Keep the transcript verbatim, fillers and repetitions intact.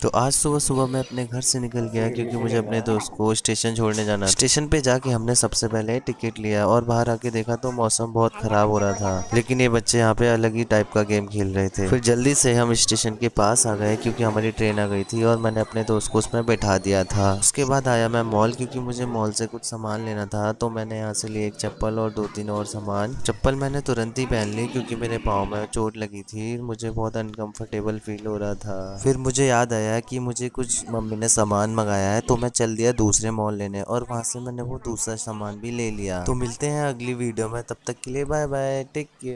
तो आज सुबह सुबह मैं अपने घर से निकल गया क्योंकि मुझे अपने दोस्त को स्टेशन छोड़ने जाना था। स्टेशन पे जाके हमने सबसे पहले टिकट लिया और बाहर आके देखा तो मौसम बहुत खराब हो रहा था, लेकिन ये बच्चे यहाँ पे अलग ही टाइप का गेम खेल रहे थे। फिर जल्दी से हम स्टेशन के पास आ गए क्योंकि हमारी ट्रेन आ गई थी और मैंने अपने दोस्त को उसमें बैठा दिया था। उसके बाद आया मैं मॉल क्योंकि मुझे मॉल से कुछ सामान लेना था, तो मैंने यहाँ से लिए एक चप्पल और दो तीन और सामान। चप्पल मैंने तुरंत ही पहन ली क्योंकि मेरे पाँव में चोट लगी थी, मुझे बहुत अनकंफर्टेबल फील हो रहा था। फिर मुझे याद आया कि मुझे कुछ मम्मी ने सामान मंगाया है, तो मैं चल दिया दूसरे मॉल लेने और वहां से मैंने वो दूसरा सामान भी ले लिया। तो मिलते हैं अगली वीडियो में, तब तक के लिए बाय बाय, टेक केयर।